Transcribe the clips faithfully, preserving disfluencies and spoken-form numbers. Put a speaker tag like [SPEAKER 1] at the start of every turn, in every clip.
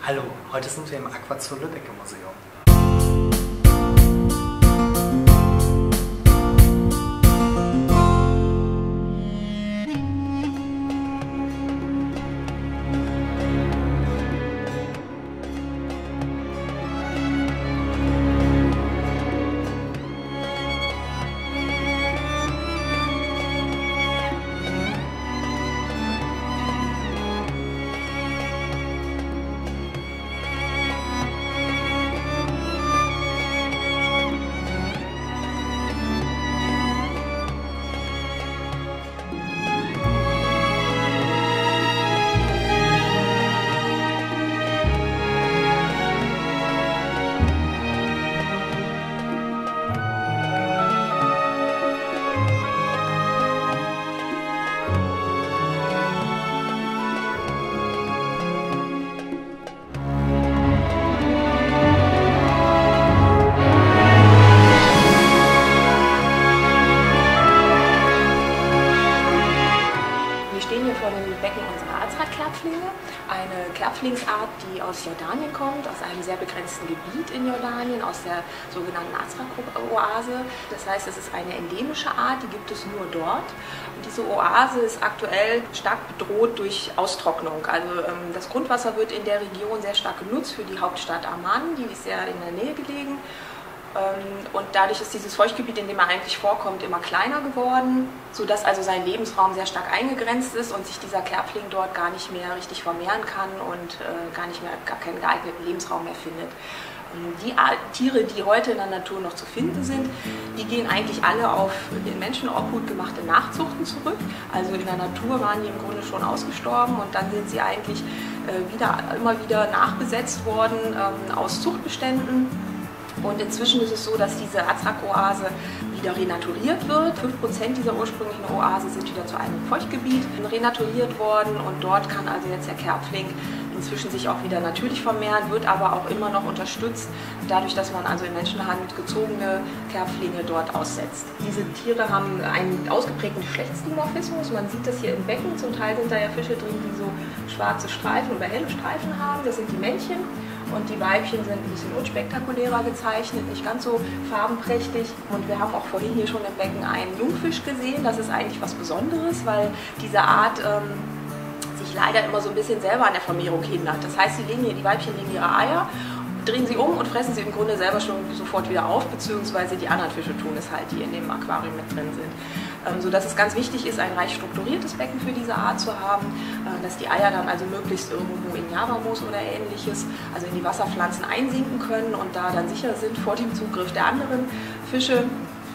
[SPEAKER 1] Hallo, heute sind wir im Aquazoo Lübbecke Museum.
[SPEAKER 2] Vor dem Becken unserer Azra-Kerbflinge, eine Kerbflingsart, die aus Jordanien kommt, aus einem sehr begrenzten Gebiet in Jordanien, aus der sogenannten Azra-Oase. Das heißt, es ist eine endemische Art, die gibt es nur dort. Und diese Oase ist aktuell stark bedroht durch Austrocknung. Also ähm, das Grundwasser wird in der Region sehr stark genutzt für die Hauptstadt Amman, die ist sehr in der Nähe gelegen. Und dadurch ist dieses Feuchtgebiet, in dem er eigentlich vorkommt, immer kleiner geworden, sodass also sein Lebensraum sehr stark eingegrenzt ist und sich dieser Kerbfling dort gar nicht mehr richtig vermehren kann und äh, gar nicht mehr, gar keinen geeigneten Lebensraum mehr findet. Die Tiere, die heute in der Natur noch zu finden sind, die gehen eigentlich alle auf in Menschenobhut gemachte Nachzuchten zurück. Also in der Natur waren die im Grunde schon ausgestorben und dann sind sie eigentlich äh, wieder, immer wieder nachbesetzt worden ähm, aus Zuchtbeständen. Und inzwischen ist es so, dass diese Azra-Oase wieder renaturiert wird. fünf Prozent dieser ursprünglichen Oase sind wieder zu einem Feuchtgebiet renaturiert worden und dort kann also jetzt der Kerbfling inzwischen sich auch wieder natürlich vermehren, wird aber auch immer noch unterstützt, dadurch, dass man also in Menschenhand gezogene Kerbflinge dort aussetzt. Diese Tiere haben einen ausgeprägten Geschlechtsdimorphismus. Man sieht das hier im Becken. Zum Teil sind da ja Fische drin, die so schwarze Streifen oder helle Streifen haben. Das sind die Männchen. Und die Weibchen sind ein bisschen unspektakulärer gezeichnet, nicht ganz so farbenprächtig. Und wir haben auch vorhin hier schon im Becken einen Jungfisch gesehen. Das ist eigentlich was Besonderes, weil diese Art ähm, sich leider immer so ein bisschen selber an der Vermehrung hindert. Das heißt, sie legen hier, die Weibchen legen ihre Eier, drehen sie um und fressen sie im Grunde selber schon sofort wieder auf, beziehungsweise die anderen Fische tun es halt, die in dem Aquarium mit drin sind. Ähm, sodass es ganz wichtig ist, ein reich strukturiertes Becken für diese Art zu haben, äh, dass die Eier dann also möglichst irgendwo in Javamoos oder ähnliches, also in die Wasserpflanzen einsinken können und da dann sicher sind vor dem Zugriff der anderen Fische.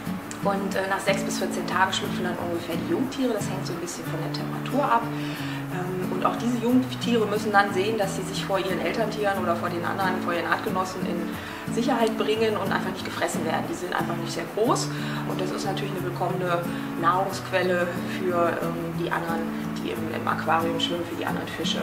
[SPEAKER 2] Und äh, nach sechs bis vierzehn Tagen schlüpfen dann ungefähr die Jungtiere, das hängt so ein bisschen von der Temperatur ab. Ähm, und auch diese Jungtiere müssen dann sehen, dass sie sich vor ihren Elterntieren oder vor den anderen, vor ihren Artgenossen in Sicherheit bringen und einfach nicht gefressen werden. Die sind einfach nicht sehr groß und das ist natürlich eine willkommene Nahrungsquelle für ähm, die anderen, die im, im Aquarium schwimmen, für die anderen Fische.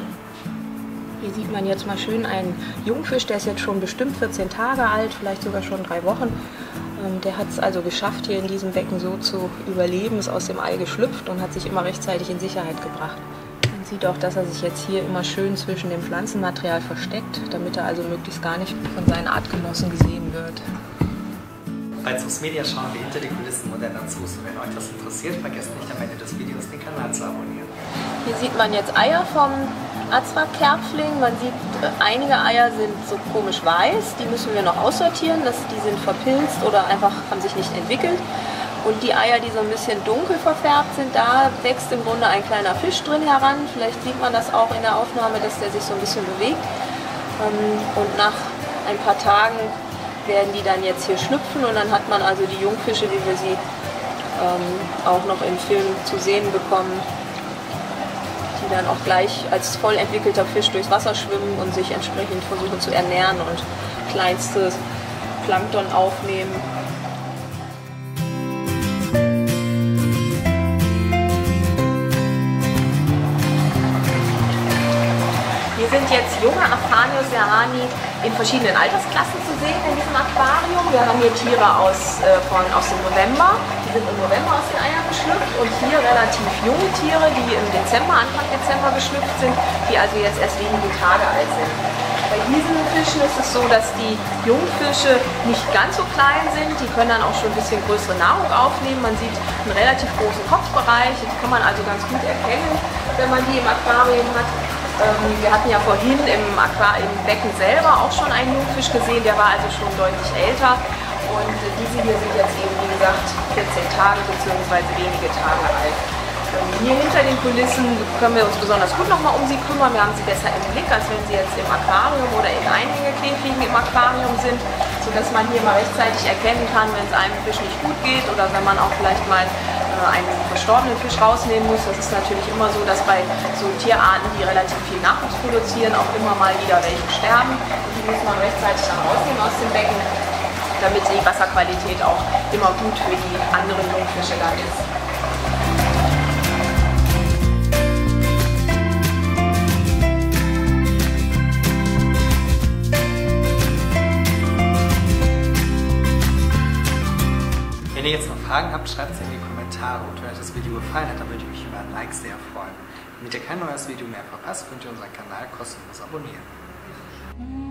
[SPEAKER 2] Hier sieht man jetzt mal schön einen Jungfisch, der ist jetzt schon bestimmt vierzehn Tage alt, vielleicht sogar schon drei Wochen. Ähm, der hat es also geschafft, hier in diesem Becken so zu überleben, ist aus dem Ei geschlüpft und hat sich immer rechtzeitig in Sicherheit gebracht. Man sieht auch, dass er sich jetzt hier immer schön zwischen dem Pflanzenmaterial versteckt, damit er also möglichst gar nicht von seinen Artgenossen gesehen wird.
[SPEAKER 1] Bei Zoos Media schauen wir hinter die Kulissen moderner Zoos. Und wenn euch das interessiert, vergesst nicht am Ende des Videos den Kanal zu abonnieren.
[SPEAKER 2] Hier sieht man jetzt Eier vom Azra-Kerbfling. Man sieht, einige Eier sind so komisch weiß, die müssen wir noch aussortieren, das, die sind verpilzt oder einfach haben sich nicht entwickelt. Und die Eier, die so ein bisschen dunkel verfärbt sind, da wächst im Grunde ein kleiner Fisch drin heran. Vielleicht sieht man das auch in der Aufnahme, dass der sich so ein bisschen bewegt. Und nach ein paar Tagen werden die dann jetzt hier schlüpfen und dann hat man also die Jungfische, wie wir sie auch noch im Film zu sehen bekommen, die dann auch gleich als voll entwickelter Fisch durchs Wasser schwimmen und sich entsprechend versuchen zu ernähren und kleinstes Plankton aufnehmen. Hier sind jetzt junge Aphanius serrani in verschiedenen Altersklassen zu sehen in diesem Aquarium. Wir haben hier Tiere aus, äh, von, aus dem November, die sind im November aus den Eiern geschlüpft und hier relativ junge Tiere, die im Dezember, Anfang Dezember geschlüpft sind, die also jetzt erst wenige Tage alt sind. Bei Inzwischen ist es so, dass die Jungfische nicht ganz so klein sind. Die können dann auch schon ein bisschen größere Nahrung aufnehmen. Man sieht einen relativ großen Kopfbereich. Das kann man also ganz gut erkennen, wenn man die im Aquarium hat. Ähm, wir hatten ja vorhin im, Aquar im Becken selber auch schon einen Jungfisch gesehen. Der war also schon deutlich älter. Und äh, diese hier sind jetzt eben, wie gesagt, vierzehn Tage bzw. wenige Tage alt. Hier hinter den Kulissen können wir uns besonders gut nochmal um sie kümmern. Wir haben sie besser im Blick, als wenn sie jetzt im Aquarium oder in Einhängekäfigen im Aquarium sind, sodass man hier mal rechtzeitig erkennen kann, wenn es einem Fisch nicht gut geht oder wenn man auch vielleicht mal äh, einen verstorbenen Fisch rausnehmen muss. Das ist natürlich immer so, dass bei so Tierarten, die relativ viel Nachwuchs produzieren, auch immer mal wieder welche sterben. Und die muss man rechtzeitig dann rausnehmen aus dem Becken, damit die Wasserqualität auch immer gut für die anderen Jungfische dann ist.
[SPEAKER 1] Wenn ihr jetzt noch Fragen habt, schreibt es in die Kommentare. Und wenn euch das Video gefallen hat, dann würde ich mich über ein Like sehr freuen. Damit ihr kein neues Video mehr verpasst, könnt ihr unseren Kanal kostenlos abonnieren.